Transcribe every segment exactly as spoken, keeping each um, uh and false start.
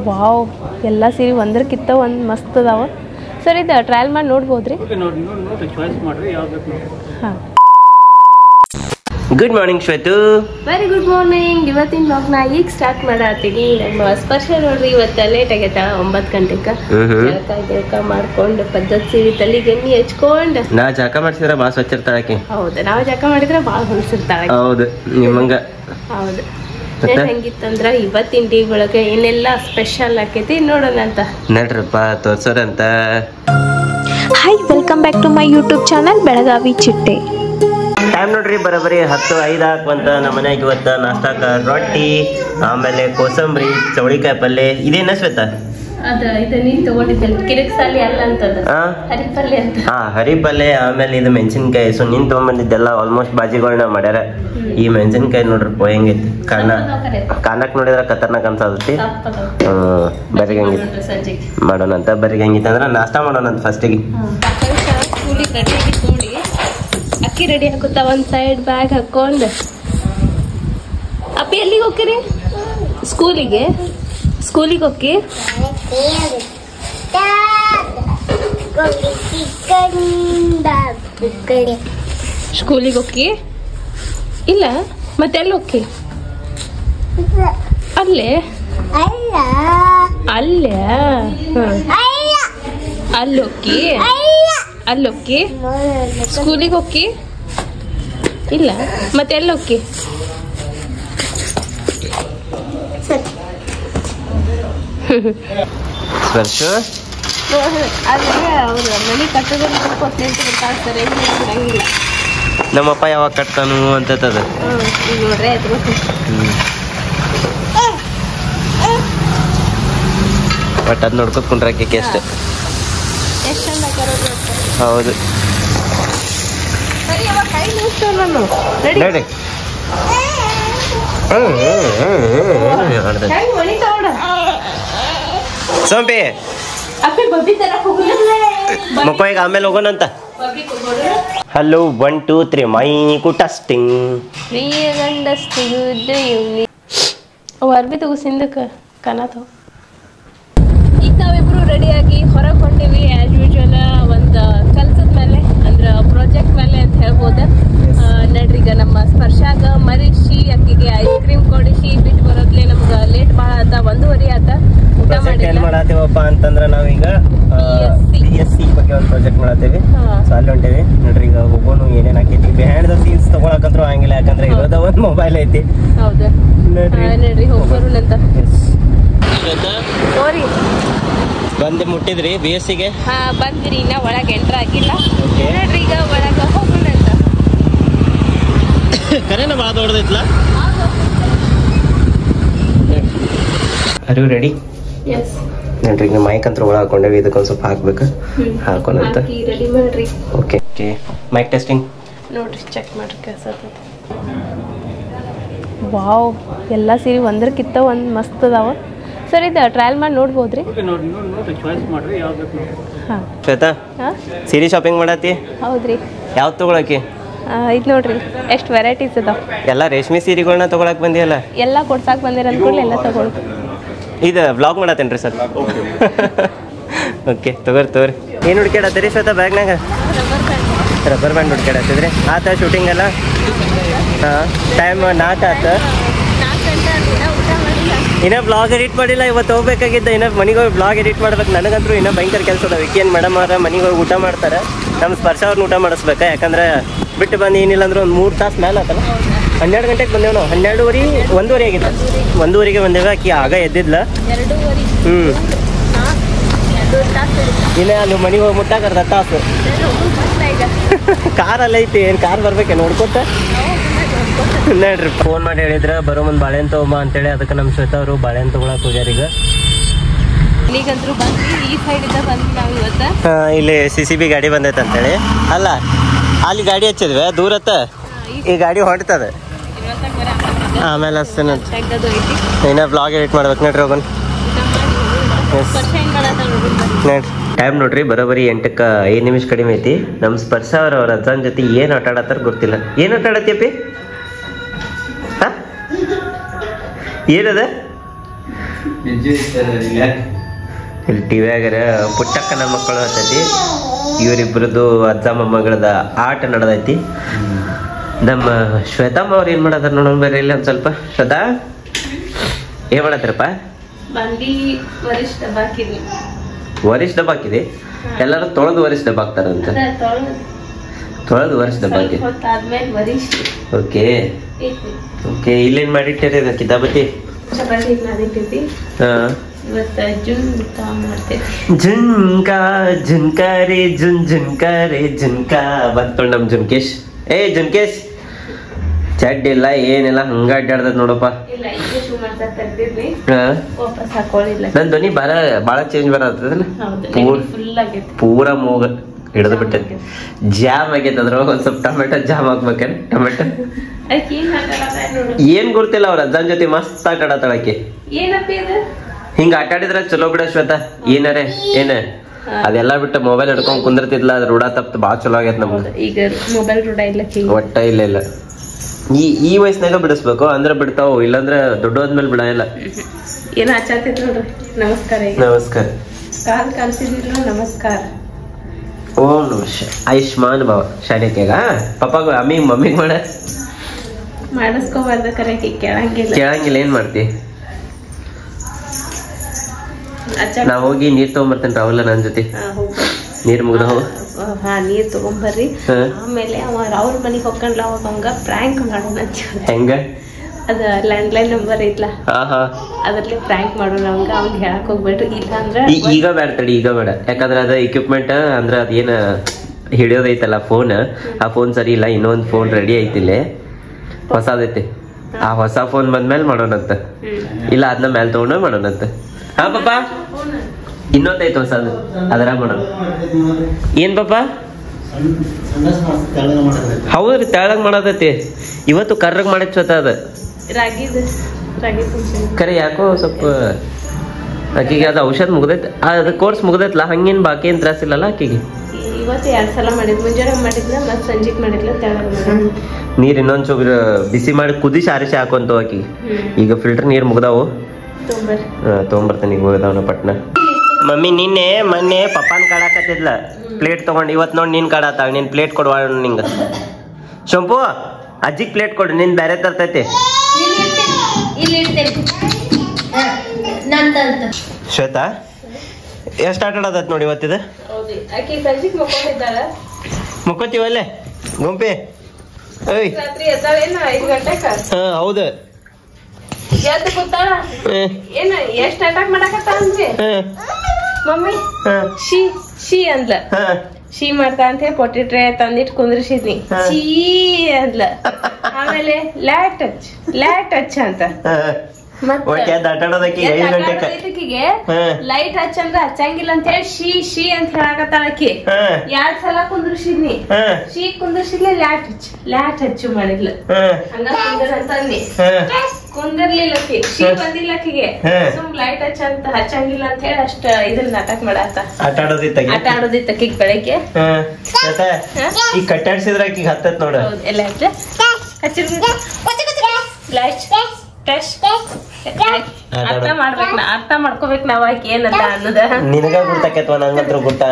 Wow ಎಲ್ಲ ಸೀರೆ ಒಂದಕ್ಕಿಂತ ಒಂದು ಮಸ್ತ್ ಅದಾವ ಸರ್. ಇದು ಟ್ರಯಲ್ ಮಾಡಿ ನೋಡ್ಬೋದ್ರಿ? ಹಾಂ. Good morning Shwetu. Very good morning. ಇವತ್ತಿನ ಬ್ಲಾಗ್ನ ಈಗ ಸ್ಟಾರ್ಟ್ ಮಾಡತ್ತೀನಿ. ನಮ್ಮ ಸ್ಪರ್ಶ ನೋಡ್ರಿ ಇವತ್ತು ಲೇಟ್ ಆಗೈತ, ಒಂಬತ್ತು ಗಂಟೆಗೆ ಜಳಕ ಜಳಕ ಮಾಡ್ಕೊಂಡು ಪದ್ಧತಿ ಸೀರೆ ತಲೆಗೆ ಎಣ್ಣೆ ಹಚ್ಕೊಂಡು. ನಾ ಜಳಕ ಮಾಡ್ಸಿದ್ರೆ ಭಾಳ ಸ್ವಚ್ಛ ಇರ್ತಾಳಕಿ. ಹೌದು, ನಾವು ಜಳಕ ಮಾಡಿದ್ರೆ ಭಾಳ ಹೊಲಸಿರ್ತಾಳೆ. ಹೌದು ನಿಮ್ಮಂಗ. ಹೌದು. ಹೆಂಗಿತ್ತಂದ್ರ ಇವತ್ತಿನ ಡೇ ಒಳಗೆ ಏನೆಲ್ಲ ಸ್ಪೆಷಲ್ ಆಕೈತಿ ನೋಡೋಣ ಅಂತ ನಡ್ರಪ್ಪ ತೋರ್ಸೋರಂತ. Hi, welcome back to my YouTube channel Belagavi Chitte. Time ನೋಡ್ರಿ ಬರೋಬರಿ ಹತ್ತು ಐದು ಹಾಕುವಂತ ನಮ್ಮ ಮನ್ಯಾಗ ಇವತ್ತು ನಾಷ್ಟಾಕ ರೊಟ್ಟಿ, ಆಮೇಲೆ ಕೋಸಂಬರಿ, ಚೌಳಿಕಾಯಿ ಪಲ್ಯ. ಇದೇನ ಶ್ವೇತ? ಅದ ಇದು ನೀನ್ ತಗೊಂಡಿದ್ದಲ್ಲ ಕಿರಿಕ್ಸಾಲಿ ಅಲ್ಲ ಅಂತದ, ಹರಿಪಲ್ಲೆ ಅಂತ. ಹಾ, ಹರಿಪಲ್ಲೆ. ಆಮೇಲೆ ಇದು ಮೆಣಸಿನ್ಕಾಯಿ. ಸೊ ನೀನ್ ತಗೊಂಡ್ಬಂದಿದ್ದೆಲ್ಲ ಆಲ್ಮೋಸ್ಟ್ ಬಾಜಿಗಳನ್ನ ಮಾಡ್ಯಾರ. ಈ ಮೆಣಸಿನ್ಕಾಯಿ ನೋಡ್ರಪ್ಪ ಹೆಂಗೈತಿ. ಕಣ್ಣ ಕಾಣಕ್ ನೋಡಿದ್ರ ಖತರ್ನಾಕ್ ಅನ್ಸತಿ. ಹ್ಮ್, ಬರೀ ಹೆಂಗಿತ್ತು ಮಾಡೋಣ ಅಂತ. ಬರೀ ಹೆಂಗಿತ್ತು ಅಂದ್ರ ನಾಷ್ಟಾ ಮಾಡೋಣ ಅಂತ ಫಸ್ಟಿಗೆ. ಸ್ಕೂಲಿಗೆ ರೆಡಿ ಆಗಿತ್ತು ನೋಡಿ, ಅಕ್ಕಿ ರೆಡಿ ಹಾಕುತ್ತ ಒಂದ್ ಸೈಡ್ ಬ್ಯಾಗ್ ಹಾಕೊಂಡ್. ಅಪ್ಪಿ ಎಲ್ಲಿಗೆ ಹೋಗ್ತೀರಿ? ಸ್ಕೂಲಿಗೆ. ಸ್ಕೂಲಿಗೆ ಹೋಗಿ ಸ್ಕೂಲಿಗೆ ಹೋಗಿ ಇಲ್ಲ ಮತ್ತೆ ಎಲ್ಲಿ ಹೋಗಿ? ಅಲ್ಲೇ ಅಲ್ಲೇ ಅಲ್ಲೋಕ್ಕಿ ಅಲ್ಲೋಕ್ಕಿ ಸ್ಕೂಲಿಗೆ ಹೋಗಿ ಇಲ್ಲ ಮತ್ತೆ ಎಲ್ಲಿ ಹೋಗಿ? ಸ್ಪರ್ಶ ಮನೆ ಕಟ್ಟೋದ್ರೆ ನಮ್ಮಪ್ಪ ಯಾವಾಗ ಕಟ್ತಾನು ಅಂತದ ನೋಡ್ರಿ. ಬಟ್ ಅದ್ ನೋಡ್ಕೊತ್ ಕುಂಡ್ರಾಕಿ ಅಷ್ಟೇ. ಎಷ್ಟು ಚಂದ ಹಾಕೋದು. ಹೌದು ರೆಡಿ. ಸೋಂಪಿ ಮಕ್ಕ ಈಗ ಆಮೇಲೆ ಹೋಗೋಣಂತ. Hello one two three mic testing. ಅರ್ಬಿ ತಗೋಸಿಂದಕ್ಕ ಕನತ. ಈಗ ನಾವಿಬ್ರು ರೆಡಿಯಾಗಿ ಹೊರಗೆ ಹೊಂಟೀವಿ. ಆ್ಯಸ್ ಯೂಶುವಲ್ ಒಂದು ಕೆಲಸದ ಮೇಲೆ ಅಂದ್ರೆ ಪ್ರಾಜೆಕ್ಟ್ ಮೇಲೆ ಅಂತ ಹೇಳ್ಬೋದು. ನಡ್ರಿ ಈಗ ನಮ್ಮ ಸ್ಪರ್ಶಾಗ ಮರಿಸಿ ಅಕ್ಕಿಗೆ ಐಸ್ ಕ್ರೀಮ್ ಕೊಡಿಸಿ ಬಿಟ್ಟು ಬರೋದ್ಲೆ ನಮ್ಗೆ ಲೇಟ್ ಭಾಳ ಆತ, ಒಂದೂವರೆ ಆತ. ಊಟ ಏನ್ ಮಾಡತ್ತೀವಪ್ಪ ಅಂತಂದ್ರ ನಾವೀಗ ಪಿ ಎಸ್ ಸಿ ಬಗ್ಗೆ ಒಂದು ಪ್ರಾಜೆಕ್ಟ್ ಮಾಡತ್ತೇವಿ. ಸೊ ಅಲ್ಲಿ ಹೊಂಟೇವಿ ನೋಡ್ರಿ. ಈಗ ಹೋಗೋನು ಏನೇನ್ ಹಾಕೈತಿ ಬಿಹೈಂಡ್ ದ ಸೀನ್ಸ್ ತಗೊಳಕಂತ್ರು ಹಂಗಿಲ್ಲ, ಯಾಕಂದ್ರೆ ಇರೋದ ಒಂದ್ ಮೊಬೈಲ್ ಐತಿ. ಹೌದು ನೋಡ್ರಿ ನಡ್ರಿ ಹೋಗ್ಬರೋಣಂತ. ಸೋರಿ ಬಂದು ಮುಟ್ಟಿದ್ರಿ ಬಿ ಎಸ್ ಸಿಗೆ? ಹಾ ಬಂದ್ರಿ, ಇನ್ನ ಒಳಗೆ ಎಂಟ್ರ್ ಆಗಿಲ್ಲ. ನೋಡ್ರಿ ಈಗ ಒಳಗೆ ಹೋಗೋಣ ಅಂತ. ಕರೆನ ಭಾಳ ದೊಡ್ಡದೈತ್ಲ. ಅರು ರೆಡಿ? ಎಸ್. ನೋಡ್ರಿ ಈಗ ಮೈಕ್ ಅಂತ ಒಳಗೆ ಹಾಕೊಂಡೇವಿ. ಇದಕ್ಕೊಂದು ಸ್ವಲ್ಪ ಹಾಕ್ಬೇಕು, ಹಾಕೋಣಂತ. ರೆಡಿ ಮಾಡ್ರಿ. ಓಕೆ ಓಕೆ ಮೈಕ್ ಟೆಸ್ಟಿಂಗ್ ನೋಡ್ರಿ, ಚೆಕ್ ಮಾಡ್ರಿ ಕೆಲಸ. ವಾವ್ ಎಲ್ಲ ಸೀರೆ ಒಂದಕ್ಕಿಂತ ಒಂದು ಮಸ್ತ್ ಅದಾವ ಸರ್. ಇದು ಟ್ರಯಲ್ ಮಾಡಿ ನೋಡ್ಬೋದ್ರಿ? ಹಾಂ. ಶ್ವೇತಾ, ಸೀರೆ ಶಾಪಿಂಗ್ ಮಾಡತ್ತಿ? ಹೌದ್ರಿ. ಯಾವ್ದು ತಗೊಳಕಿ? ಇದು ನೋಡ್ರಿ ಎಷ್ಟು ವೆರೈಟೀಸ್ ಅದಾವ. ಎಲ್ಲ ರೇಷ್ಮೆ ಸೀರೆಗಳನ್ನ ತಗೊಳಕ್ ಬಂದಿಯಲ್ಲ? ಎಲ್ಲ ಕೊಡ್ಸಾಕ್ ಬಂದಿರ ಅಂದ್ಕೊಂಡು ಎಲ್ಲ ತಗೊಳ್ತು. ಇದು ವ್ಲಾಗ್ ಮಾಡತ್ತೇನ್ರಿ ಸರ್? ಓಕೆ ತಗೋರಿ ತಗೋರಿ. ಏನು ಹುಡ್ಕ್ಯಾಡತ್ತೀರಿ ಶ್ವೇತಾ ಬ್ಯಾಗ್ನಾಗ? ರಬ್ಬರ್ ಬ್ಯಾಂಡ್ ಹುಡ್ಕ್ಯಾಡತ್ತಿದ್ರಿ. ಆತ ಶೂಟಿಂಗ್ ಎಲ್ಲ? ಹಾಂ, ಟೈಮ್ ನಾಲ್ಕು ಆತ. ಇನ್ನೂ ಬ್ಲಾಗ್ ಎಡಿಟ್ ಮಾಡಿಲ್ಲ. ಇವತ್ತು ಹೋಗ್ಬೇಕಾಗಿದ್ದ. ಇನ್ನೂ ಮನೆಗೆ ಹೋಗಿ ಬ್ಲಾಗ್ ಎಡಿಟ್ ಮಾಡ್ಬೇಕು. ನನಗಂತೂ ಇನ್ನೂ ಭಯಂಕರ ಕೆಲಸ ಅದ. ವಿಕಿ ಏನು ಮೇಡಮ್ ಅವ್ರ ಮನೆಗೆ ಹೋಗಿ ಊಟ ಮಾಡ್ತಾರೆ. ನಮ್ಮ ಸ್ಪರ್ಶ ಅವ್ರನ್ನ ಊಟ ಮಾಡಿಸ್ಬೇಕಾ, ಯಾಕಂದ್ರೆ ಬಿಟ್ಟು ಬಂದು ಏನಿಲ್ಲ ಅಂದ್ರೆ ಒಂದು ಮೂರು ತಾಸು ಮೇಲೆ ಆತಲ್ಲ. ಹನ್ನೆರಡು ಗಂಟೆಗೆ ಬಂದೇವು ನಾವು. ಹನ್ನೆರಡುವರೆ ಒಂದೂವರೆ ಆಗಿತ್ತು. ಒಂದೂವರೆಗೆ ಬಂದೇವೆ. ಆಕಿ ಆಗ ಎದ್ದಿದ್ಲ. ಹ್ಞೂ ಇನ್ನು ಅಲ್ಲಿ ಮನೆಗೆ ಹೋಗಿ ಮುಟ್ಟಾಕ ಅರ್ಧ ತಾಸು. ಕಾರಲ್ಲಿ ಐತಿ. ಏನು ಕಾರ್ ಬರ್ಬೇಕೆ ನೋಡ್ಕೊತ ನೋಡ್ರಿ. ಫೋನ್ ಮಾಡಿ ಹೇಳಿದ್ರ ಬರೋ ಮುಂದೆ ಬಾಳೆಹಣ್ಣು ತಗೊಂಬ ಅಂತೇಳಿ. ಅದಕ್ಕೆ ನಮ್ಮ ಶ್ವೇತಾ ಅವರು ಬಾಳೆಹಣ್ಣು ತಗೊಳಕ್ ಹೋಗ್ಯಾರ. ಈಗ ಇಲ್ಲಿಗಂತೂ ಬಂದ್ವಿ. ಈ ಸೈಡಿಂದ ಬಂದ್ವಿ ನಾವು ಇವತ್ತು. ಇಲ್ಲಿ ಸಿ ಸಿ ಬಿ ಗಾಡಿ ಬಂದೈತೆ ಅಂತೇಳಿ. ಅಲ್ಲ ಅಲ್ಲಿ ಗಾಡಿ ಹಚ್ಚಿದ್ವಿ ದೂರತ್ತ. ಈ ಗಾಡಿ ಹೊಂಟದ. ಆಮೇಲೆ ಅಷ್ಟೇನ ಇನ್ನ ಬ್ಲಾಗ್ ಎಡಿಟ್ ಮಾಡ್ಬೇಕು. ನೋಡ್ರಿ ಹೋಗೋಣ. ನೋಡ್ರಿ ಟೈಮ್ ನೋಡ್ರಿ ಬರೋಬರಿ ಎಂಟಕ್ಕೆ ಐದು ನಿಮಿಷ ಕಡಿಮೆ ಐತಿ. ನಮ್ಮ ಸ್ಪರ್ಶ ಅವ್ರ ಅವ್ರ ಅಜ್ಜನ ಜೊತೆ ಏನು ಆಟ ಆಡತ್ತಾರ ಗೊತ್ತಿಲ್ಲ. ಏನು ಆಟ ಆಡತ್ತೀಪಿ? ಏನದ ಇಲ್ಲಿ ಟಿವಿಯಾಗರ ಪುಟ್ಟಕ್ಕನ ಮಕ್ಕಳು ಹತ್ತೈತಿ. ಇವರಿಬ್ರದ್ದು ಅಜ್ಜ ಮೊಮ್ಮಗಳದ ಆಟ ನಡೆದೈತಿ. ನಮ್ಮ ಶ್ವೇತಮ್ಮ ಅವ್ರು ಏನ್ ಮಾಡತ್ತಾರ ನೋಡೋಣ ಬೇರೆ ಇಲ್ಲ ಒಂದ್ ಸ್ವಲ್ಪ. ಶ್ವೇತಾ ಏನ್ ಮಾಡತ್ರಪ್ಪ? ಬಂಡಿ ವರಿಷ್ಠ ಬಾಕಿದೆ. ವರಿಷ್ಠ ಬಾಕಿದೆ. ಎಲ್ಲರೂ ತೊಳೆದು ವರಿಷ್ಠ ಬಾಕ್ತಾರಂತ. ತೊಳೆದು ವರಿಷ್ಠ ಬಾಕಿ. Okay okay. ಇಲ್ಲೇನ್ ಮಾಡಿಟ್ಟಿರಿ ಕಿತಾಬತಿ? ಚಪಾತಿ ಮಾಡಿಟ್ಟಿದ್ವಿ. ಹಾ ಇವತ್ತು ಜುನ್ಕಾ ಮಾಡ್ತೇವೆ. ಜುನ್ಕಾ ಜುನ್ಕಾರೆ ಜುನ್ ಜುನ್ಕಾರೆ ಜುನ್ಕಾ ಬಂತು ನಮ್ ಜುನ್ಕೇಶ್. ಏ ಜುನ್ಕೇಶ್ ಚಡ್ ಇಲ್ಲ ಏನಿಲ್ಲ ಹಂಗ ಅಡ್ಡಾಡ್ದದ್ ನೋಡಪ್ಪ. ಇಲ್ಲ ಈಗ ಶೂ ಮಾಡ್ತಾ ತೆಗ್ದಿದ್ವಿ. ಹಾ ವಾಪಸ್ ಹಾಕೊಳ್ಳಿಲ್ಲ. ನನ್ ಧ್ವನಿ ಬಾಳ ಬಾಳ ಚೇಂಜ್ ಬರತ್ತದಲ್ಲ. ಫುಲ್ ಆಗೈತಿ. ಪೂರಾ ಮೂಗ ಹಿಡಿದು ಬಿಟ್ಟೈತಿ. ಜಾಮ್ ಆಗೈತೆ ಅದ್ರೊಳಗ ಒಂದ್ ಸ್ವಲ್ಪ ಟೊಮೆಟೊ ಜಾಮ್ ಹಾಕ್ಬೇಕೇನ್? ಟೊಮೆಟೊ ಏನ್ ಗೊತ್ತಿಲ್ಲ. ಅವ್ರ ಅಜ್ಜನ್ ಜೊತೆ ಮಸ್ತ್ ಆಟ ಆಡತಾಳಕ್ಕೆ. ಏನಪ್ಪಿ ಇದು ಹಿಂಗ ಆಟ ಆಡಿದ್ರ ಚಲೋ ಬಿಡ ಶ್ವೇತಾ. ಏನಾರೆ ಏನ ಅದೆಲ್ಲಾ ಬಿಟ್ಟು ಮೊಬೈಲ್ ಹಿಡ್ಕೊಂಡ್ ಕುಂದಿರ್ತಿದ್ಲ. ಅದ್ರ ರೂಢ ತಪ್ಪ ಬಾಳ ಚಲೋ ಆಗೈತ್ ನಮ್ದು. ಈಗ ಮೊಬೈಲ್ ರೂಢ ಇಲ್ಲ ಒಟ್ಟ ಇಲ್ಲ ಇಲ್ಲ. ಈ ಈ ವಯಸ್ಸಿನಾಗ ಬಿಡಿಸ್ಬೇಕು ಅಂದ್ರೆ ಬಿಡ್ತಾವ, ಇಲ್ಲಾಂದ್ರೆ ದೊಡ್ಡೋದ್ಮೇಲೆ ಬಿಡಲ್ಲ. ಏನೋ ಹಚ್ಚಾತಿದ್ ನೋಡ್ರಿ. ನಮಸ್ಕಾರ. ನಮಸ್ಕಾರ. ಕಾಲ್ ಕಾಣಿಸಿದಿಲ್ಲ. ನಮಸ್ಕಾರ. ಓಂ ನಮಃ. ಆಯುಷ್ಮಾನ್ ಭವ. ಶಾನ್ಯಾಗ ಪಪ್ಪಾಗ ಅಮ್ಮಿ ಮಮ್ಮಿಗ್ ಮಾಡ ಮಾಡಿಸ್ಕೋಬಾರ್ದ ಕರೆಕ್ಟ್ ಕೇಳಂಗಿಲ್ಲ. ಕೇಳಂಗಿಲ್ಲ. ಏನ್ ಮಾಡ್ತಿ? ನಾ ಹೋಗಿ ನೀರ್ ತಗೊಂಬರ್ತೇನೆ ರಾಹುಲ್ ನನ್ ಜೊತೆ. ನೀರ್ ಮುಗ್ದ ಹೋಗ. ಹಾ ನೀರ್ ತಗೊಂಬರ್ರಿ. ಆಮೇಲೆ ಅವ ಅವ್ರ ಮನಿಗ್ ಹೋಗ್ಕೊಂಡ್ಲ ಅವಾಗ ಹಂಗ ಪ್ರ್ಯಾಂಕ್ ಮಾಡೋಣ ಅಂತ. ಹೆಂಗ? ಅದ ಲ್ಯಾಂಡ್ ಲೈನ್ ನಂಬರ್ ಐತ್ಲಾ, ಅದ್ರಲ್ಲಿ ಪ್ರ್ಯಾಂಕ್ ಮಾಡೋಣ. ಅವಂಗ ಅವ್ನ್ ಹೇಳಕ್ ಹೋಗ್ಬೇಡ್ರಿ. ಇಲ್ಲ ಅಂದ್ರ ಈಗ ಬೇಡ ತಡಿ, ಈಗ ಬೇಡ. ಯಾಕಂದ್ರ ಅದ ಇಕ್ವಿಪ್ಮೆಂಟ್ ಅಂದ್ರ ಅದೇನ ಹಿಡಿಯೋದೈತಲ್ಲ ಫೋನ್, ಆ ಫೋನ್ ಸರಿ ಇಲ್ಲ. ಇನ್ನೊಂದ್ ಫೋನ್ ರೆಡಿ ಐತಿಲ್ಲ, ಹೊಸದೈತಿ. ಆ ಹೊಸ ಫೋನ್ ಬಂದ್ಮೇಲೆ ಮಾಡೋಣಂತ. ಇಲ್ಲ ಅದನ್ನ ಮೇಲೆ ತಗೊಂಡ ಮಾಡೋಣಂತ. ಹಾ ಪಾಪ ಇನ್ನೊಂದೈತೆ ಹೊಸದು, ಅದರ ಮಾಡೋಣ. ಏನ್ ಪಾಪ? ಹೌದ್ರಿ ತೆಳಗ್ ಮಾಡತೈತಿ. ಇವತ್ತು ಕರ್ರಗ್ ಮಾಡಕ್ ಚೊತ್ತ ಅದ ಕರೆ. ಯಾಕೋ ಸ್ವಲ್ಪ ಆಕಿಗೆ ಅದ ಔಷಧ ಮುಗ್ದೈತಿ, ಅದ ಕೋರ್ಸ್ ಮುಗ್ದೈತ್ಲಾ. ಹಂಗೇನ್ ಬಾಕಿ ಏನ್ ತ್ರಾಸ ಇಲ್ಲಲ್ಲ ಆಕಿಗೆ. ಇವತ್ತು ಎರಡ್ ಸಲ ಮಾಡಿದ್, ಮುಂಜಾನೆ ಮಾಡಿದ್ಲ ಮತ್ ಸಂಜಿಕ್ ಮಾಡಿದ್ಲ. ನೀರ್ ಇನ್ನೊಂದ್ ಚೂರ್ ಬಿಸಿ ಮಾಡಿ ಕುದಿಸಿ ಆರಿಸಿ ಹಾಕೊಂತ ಆಕಿಗೆ. ಈಗ ಫಿಲ್ಟರ್ ನೀರ್ ಮುಗ್ದಾವು, ತಗೊಂಬರ್ತೇನೆ. ಈಗ ಹೋಗದವನ ಪಟ್ನ. ಮಮ್ಮಿ ನಿನ್ನೆ ಮೊನ್ನೆ ಪಪ್ಪಾನ್ ಕಾಡಾಕತ್ತಿದ್ಲ ಪ್ಲೇಟ್ ತಗೊಂಡು. ಇವತ್ ನೋಡಿ ನೀನ್ ಕಾಡಾತಾಳ. ನೀನ್ ಪ್ಲೇಟ್ ಕೊಡುವ ನಿಂಗ. ಶಂಪು ಅಜ್ಜಿಗ್ ಪ್ಲೇಟ್ ಕೊಡು, ನಿನ್ ಬೇರೆ ತರ್ತೈತಿ. ಶ್ವೇತಾ ಎಷ್ಟ್ ಆಟ ಆಡೋದತ್ ನೋಡಿ ಇವತ್ತಿದ. ಮುಕ್ಕೋತೀವಲ್ಲೇ ಗುಂಪಿ. ಹಾ ಹೌದು. ಏನ ಎಷ್ಟ್ ಅಟ್ಯಾಕ್ ಮಾಡಕತ್ತ ಅಂದ್ರೆ ಮಮ್ಮಿ ಶಿ ಶಿ ಅಂದ್ಲ. ಶಿ ಮಾಡ್ತಾ ಅಂತ ಹೇಳಿ ಪೊಟ್ಟಿ ಟ್ರೇ ತಂದಿಟ್ ಕುಂದ್ರಿಸಿದ್ನಿ. ಶೀ ಅಂದ್ಲ. ಆಮೇಲೆ ಲ್ಯಾಟ್ ಟಚ್ ಲ್ಯಾಟ್ ಟಚ್ ಅಂತ ಲೈಟ್ ಹಚ್ಚ ಅಂದ್ರ ಹಚ್ಚಂಗಿಲ್ಲ ಅಂತ ಹೇಳಿ ಶಿ ಶಿ ಅಂತ ಹೇಳಕತ್ತಾಳ ಆಕಿ. ಎರಡ್ ಸಲ ಕುಂದ್ರಿಸಿದ್ನಿ. ಶಿ ಕುಂದ್ರಿಸಿದ್ಲಿ, ಲ್ಯಾಟ್ ಹಚ್ ಲ್ಯಾಟ್ ಹಚ್ಚು ಮಾಡಿದ್ಲ. ಹಂಗ ಕುಂದ್ರ ಅಂತ ಅಂದಿ. ಕುಂದಿರ್ಲಿಲ್ಲ ಆಕಿ. ಶಿ ಬಂದಿಲ್ಲ ಆಕಿಗೆ. ಸುಮ್ ಲೈಟ್ ಹಚ್ಚ ಅಂತ ಹಚ್ಚಂಗಿಲ್ಲ ಅಂತ ಹೇಳಿ ಅಷ್ಟ ಇದನ್ನ ನಾಟಕ ಮಾಡಾತ. ಆಟ ಆಡೋದಿತ್ತ ಆಟ ಆಡೋದಿತ್ತ ಆಕಿಗ್ ಬೆಳಗ್ಗೆ. ಈಗ ಕಟ್ಟಾಡ್ಸಿದ್ರ ಆಕಿಗೆ ಹತ್ತತ್ ನೋಡ. ಎಲ್ಲ ಹಚ್ಚಿರ್ ಲೈಟ್ ಅರ್ಥ ಮಾಡ್ಬೇಕು. ಅರ್ಥ ಮಾಡ್ಕೋಬೇಕು ನಾವ್ ಆಕಿ ಏನಂತ ಅನ್ನೋದ. ನಿನಗ ಗುರ್ತಾಕೈತ್ವ, ನಂಗಂತ್ರ ಗುರ್ತ.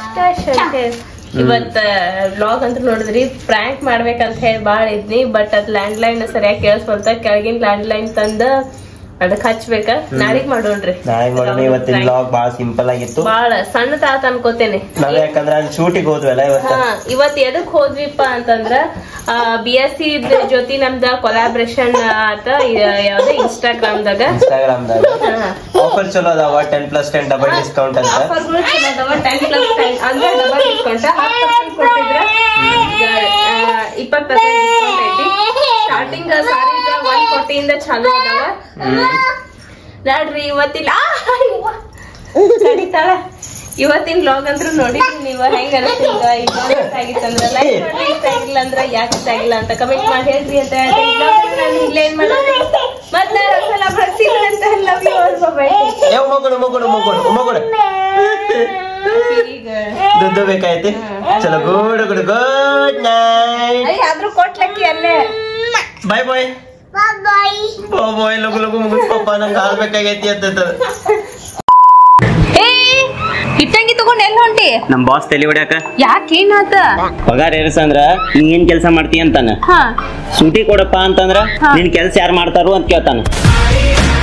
ಇವತ್ತ ವ್ಲಾಗ್ ಅಂತ ನೋಡಿದ್ರಿ. ಪ್ರ್ಯಾಂಕ್ ಮಾಡ್ಬೇಕಂತ ಹೇಳಿ ಬಾಳ ಇದ್ನಿ. ಬಟ್ ಅದ್ ಲ್ಯಾಂಡ್ ಲೈನ್ ಸರಿಯಾಗಿ ಕೇಳಿಸ್ಕೊಂತ ಕೆಳಗಿನ ಲ್ಯಾಂಡ್ ಲೈನ್ ತಂದ ಅದಕ್ ಹಚ್ಬೇಕ. ನಾಳಿಗ್ ಮಾಡೋಣ್ರಿ. ನಾಳೆಗ್ ಮಾಡೋಣ. ಇವತ್ತಿನ ವ್ಲಾಗ್ ಬಾಳ ಸಿಂಪಲ್ ಆಗಿತ್ತು. ಬಾಳ ಸಣ್ಣ ತಾತ ಅನ್ಕೋತೇನೆ. ನಾವ್ ಯಾಕಂದ್ರ ಅಲ್ಲಿ ಶೂಟಿಗೆ ಹೋದ್ವಲ್ಲ ಇವತ್ತ. ಇವತ್ ಎದಕ್ ಹೋದ್ವಿಪ್ಪ ಅಂತಂದ್ರ ಬಿ ಎಸ್ ಸಿ ಜೊತೆ ನಮ್ದ ಕೊಲಾಬ್ರೇಷನ್ ಆತ. ಯಾವ್ದೇ ಇನ್ಸ್ಟಾಗ್ರಾಮ್ ದಾಗ ಇನ್ಸ್ಟಾಗ್ರಾಮ್ ದಾಗ ಆಫರ್ ಚಲೋ ಅದಾವ. Ten plus ten double discount ಅಂತ ಆಫರ್ಗಳು ಚಲೋ ಅದಾವ. ಟೆನ್ ಪ್ಲಸ್ ಟೆನ್ ಅಂದ್ರೆ ಡಬಲ್ ಡಿಸ್ಕೌಂಟ್. ಹತ್ತು ಪರ್ಸೆಂಟ್ ಕೊಟ್ಟಿದ್ರ ಇಪ್ಪತ್ತು ಪರ್ಸೆಂಟ್ ಡಿಸ್ಕೌಂಟ್ ಐತಿ. ಸ್ಟಾರ್ಟಿಂಗ್ ಸಾರೀಸ್ ಒನ್ ಫೋರ್ಟಿಯಿಂದ ಚಾಲು ಅದಾವ ನೋಡ್ರಿ. ಇವತ್ತಿನ ನಡೀತಾಳ. ಇವತ್ತಿನ ವ್ಲಾಗ್ ಅಂತ್ರು ನೋಡಿದ್ರಿ ನೀವು. ಹೆಂಗ ಅನಿಸ್ತಿಲ್ಲ? ಇಷ್ಟ ಆಗಿತ್ತಂದ್ರ ಲೈಕ್ ಮಾಡಿ, ಇಷ್ಟ ಆಗಿಲ್ಲ ಅಂದ್ರ ಯಾಕೆ ಇಷ್ಟ ಆಗಿಲ್ಲ ಅಂತ ಕಮೆಂಟ್ ಮಾಡಿ ಹೇಳ್ರಿ ಅಂತ ಹೇಳ್ತೀನಿ. ನಾನು ಇಲ್ಲೇ ಏನ್ ಮಾಡೋದು ಮತ್ತೆ ಸಲ ಬರ್ತೀನಂತ. Love you all. ಬಾಯ್. ದುಡ್ಡು ಬೇಕಾಯ್ತಿ. ಚಲೋ ಗುಡ್ ಗುಡ್ ಗುಡ್ ನೈಟ್. ಆದ್ರೂ ಕೊಟ್ಲಕ್ಕಿ ಅಲ್ಲೇ. ಬಾಯ್ ಬಾಯ್. ಬಾಯ್ ಲಗು ಲಗು ಮುಗಿಸ್ಕೊಪ್ಪ ನಂಗೆ ಆಗ್ಬೇಕಾಗೈತಿ ಅಂತ ಇಟ್ಟಂಗಿ ತಗೊಂಡ್ ಎಲ್ಲಿ ಹೊಂಟಿ? ನಮ್ ಬಾಸ್ ತಲೆ ಹೊಡ್ಯಾಕ. ಯಾಕೆ ಏನಾತ? ಪಗಾರ ಏರ್ಸ ಅಂದ್ರ ನೀ ಏನ್ ಕೆಲಸ ಮಾಡ್ತೀಯ ಅಂತಾನ. ಸೂಟಿ ಕೊಡಪ್ಪ ಅಂತಂದ್ರ ನಿನ್ ಕೆಲ್ಸ ಯಾರು ಮಾಡ್ತಾರು ಅಂತ ಕೇಳ್ತಾನ.